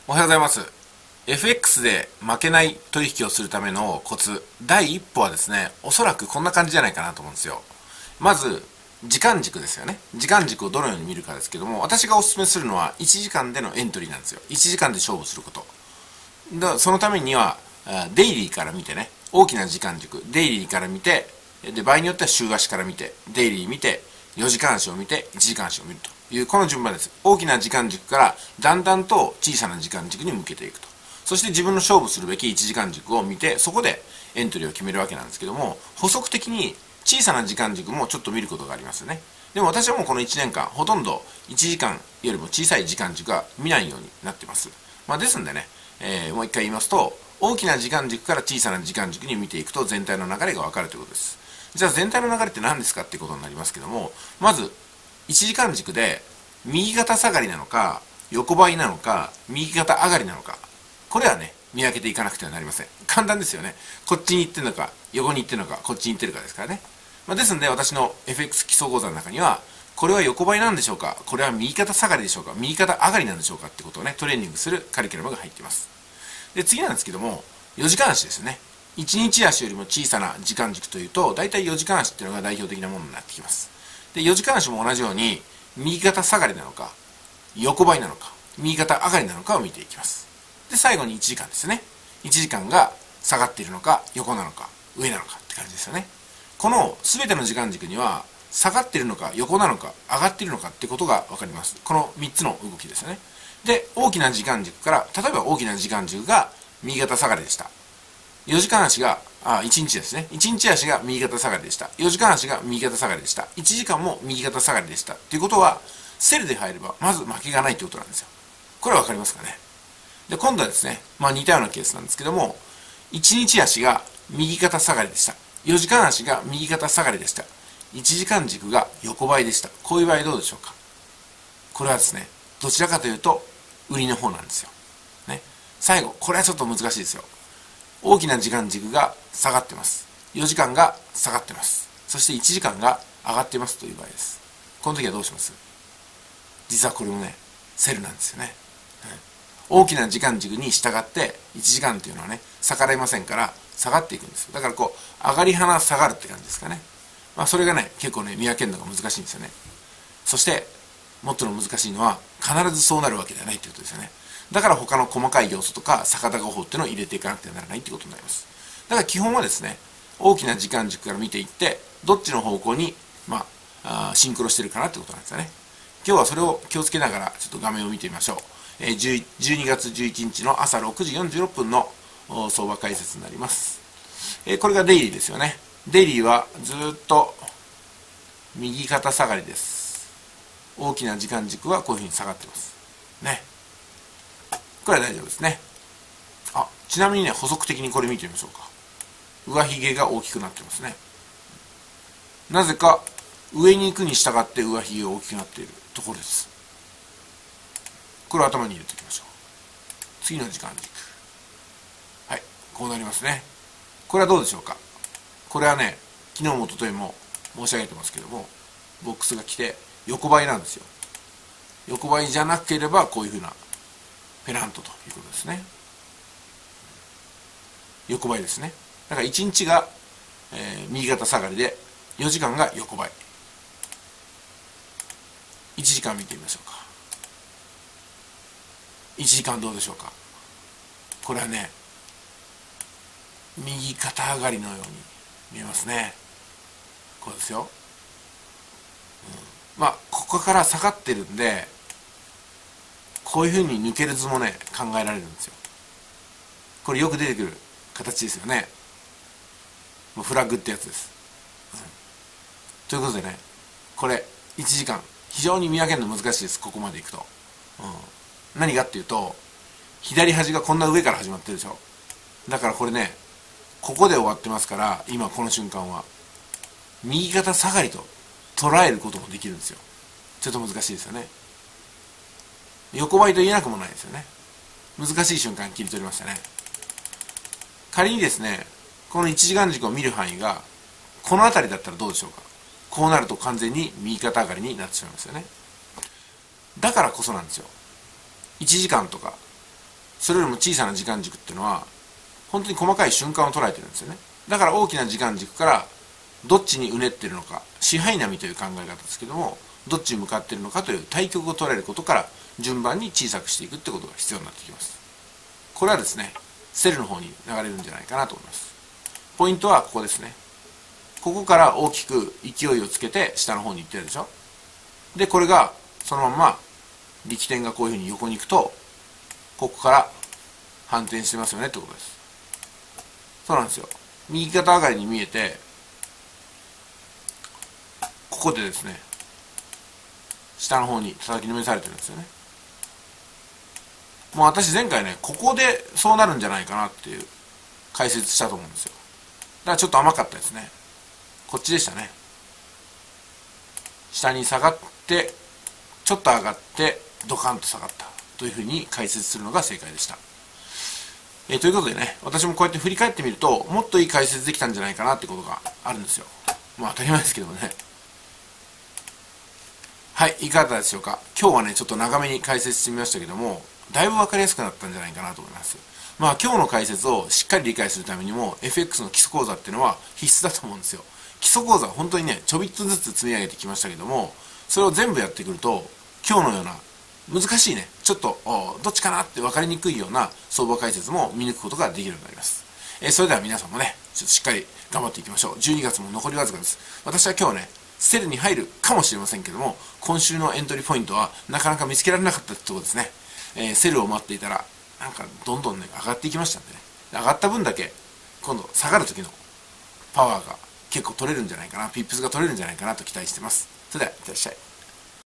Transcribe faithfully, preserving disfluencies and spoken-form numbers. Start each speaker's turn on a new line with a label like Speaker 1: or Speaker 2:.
Speaker 1: おはようございます。エフエックス で負けない取引をするためのコツ、第一歩はですね、おそらくこんな感じじゃないかなと思うんですよ。まず、時間軸ですよね。時間軸をどのように見るかですけども、私がお勧めするのはいちじかんでのエントリーなんですよ。いちじかんで勝負すること。だそのためには、デイリーから見てね、大きな時間軸、デイリーから見て、で場合によっては週足から見て、デイリー見て、よじかん足を見て、いちじかん足を見るという、この順番です。大きな時間軸からだんだんと小さな時間軸に向けていくと。そして自分の勝負するべきいちじかん軸を見て、そこでエントリーを決めるわけなんですけども、補足的に小さな時間軸もちょっと見ることがありますよね。でも私はもうこのいちねんかん、ほとんどいちじかんよりも小さい時間軸は見ないようになってます。まあ、ですんでね、えー、もう一回言いますと、大きな時間軸から小さな時間軸に見ていくと全体の流れがわかるということです。じゃあ全体の流れって何ですかっていうことになりますけども、まずいちじかん軸で右肩下がりなのか横ばいなのか右肩上がりなのか、これはね見分けていかなくてはなりません。簡単ですよね。こっちに行ってるのか横に行ってるのかこっちに行ってるかですからね。まあ、ですので私の エフエックス 基礎講座の中には、これは横ばいなんでしょうか、これは右肩下がりでしょうか、右肩上がりなんでしょうかってことをねトレーニングするカリキュラムが入っています。で次なんですけども、よじかん足ですね。いちにち足よりも小さな時間軸というと、だいたいよじかん足っていうのが代表的なものになってきます。でよじかん足も同じように右肩下がりなのか横ばいなのか右肩上がりなのかを見ていきます。で最後にいちじかんですね。いちじかんが下がっているのか横なのか上なのかって感じですよね。この全ての時間軸には下がっているのか横なのか上がっているのかってことが分かります。このみっつの動きですよね。で大きな時間軸から、例えば大きな時間軸が右肩下がりでした。よじかん足が、あ、いちにちですね。いちにち足が右肩下がりでした。よじかん足が右肩下がりでした。いちじかんも右肩下がりでした。ということは、セルで入れば、まず負けがないということなんですよ。これはわかりますかね。で、今度はですね、まあ似たようなケースなんですけども、いちにち足が右肩下がりでした。よじかん足が右肩下がりでした。いちじかん軸が横ばいでした。こういう場合どうでしょうか。これはですね、どちらかというと、売りの方なんですよ。ね。最後、これはちょっと難しいですよ。大きな時間軸が下がってます。よじかんが下がってます。そしていちじかんが上がってますという場合です。この時はどうします？実はこれもね、セルなんですよね。大きな時間軸に従っていちじかんというのはね、逆らいませんから下がっていくんです。だからこう、上がり花下がるって感じですかね。まあそれがね、結構ね、見分けるのが難しいんですよね。そして、もっとの難しいのは、必ずそうなるわけではないということですよね。だから他の細かい要素とか逆高法っていうのを入れていかなくてはならないってことになります。だから基本はですね、大きな時間軸から見ていって、どっちの方向に、まあ、あシンクロしてるかなってことなんですよね。今日はそれを気をつけながら、ちょっと画面を見てみましょう。えー、じゅうにがつじゅういちにちの朝ろくじよんじゅうろっぷんの相場解説になります。えー、これがデイリーですよね。デイリーはずっと右肩下がりです。大きな時間軸はこういうふうに下がってます。ね。これは大丈夫ですね。あ、ちなみにね、補足的にこれ見てみましょうか。上髭が大きくなってますね。なぜか上に行くに従って上髭が大きくなっているところです。これを頭に入れておきましょう。次の時間軸。はい、こうなりますね。これはどうでしょうか。これはね、昨日も一昨日も申し上げてますけども、ボックスが来て横ばいなんですよ。横ばいじゃなければこういうふうなペナントということですね。横ばいですね。だからいちにちが、えー、右肩下がりでよじかんが横ばい。いちじかん見てみましょうか。いちじかんどうでしょうか。これはね、右肩上がりのように見えますね。こうですよ。うん、まあここから下がってるんで、こういうふうに抜ける図もね考えられるんですよ。これよく出てくる形ですよね。もうフラッグってやつです。うん、ということでね、これいちじかん非常に見分けるの難しいです。ここまでいくと、うん、何かっていうと、左端がこんな上から始まってるでしょ。だからこれね、ここで終わってますから、今この瞬間は右肩下がりと捉えることもできるんですよ。ちょっと難しいですよね。横ばいと言えなくもないですよね。難しい瞬間切り取りましたね。仮にですね、このいちじかん軸を見る範囲がこの辺りだったらどうでしょうか。こうなると完全に右肩上がりになってしまいますよね。だからこそなんですよ。いちじかんとかそれよりも小さな時間軸っていうのは本当に細かい瞬間を捉えてるんですよね。だから大きな時間軸からどっちにうねってるのか、支配波という考え方ですけども、どっちに向かっているのかという対極を捉えることから順番に小さくしていくってことが必要になってきます。これはですね、セルの方に流れるんじゃないかなと思います。ポイントはここですね。ここから大きく勢いをつけて下の方に行ってるでしょ。でこれがそのまま力点がこういうふうに横に行くと、ここから反転してますよねってことです。そうなんですよ。右肩上がりに見えて、ここでですね、下の方に叩きのめされてるんですよね。もう私前回ね、ここでそうなるんじゃないかなっていう解説したと思うんですよ。だからちょっと甘かったですね。こっちでしたね。下に下がってちょっと上がってドカンと下がったというふうに解説するのが正解でした。えー、ということでね、私もこうやって振り返ってみるともっといい解説できたんじゃないかなってことがあるんですよ。まあ当たり前ですけどもね。はい、いかがだったでしょうか。今日はねちょっと長めに解説してみましたけども、だいぶ分かりやすくなったんじゃないかなと思います。まあ今日の解説をしっかり理解するためにも エフエックス の基礎講座っていうのは必須だと思うんですよ。基礎講座は本当にねちょびっとずつ積み上げてきましたけども、それを全部やってくると今日のような難しいね、ちょっとどっちかなって分かりにくいような相場解説も見抜くことができるようになります。えー、それでは皆さんもねちょっとしっかり頑張っていきましょう。じゅうにがつも残りわずかです。私は今日ねセルに入るかもしれませんけども、今週のエントリーポイントはなかなか見つけられなかったってところですね。えー、セルを待っていたらなんかどんどんね上がっていきましたんでね、上がった分だけ今度下がる時のパワーが結構取れるんじゃないかな、ピップスが取れるんじゃないかなと期待してます。それではいってらっしゃい。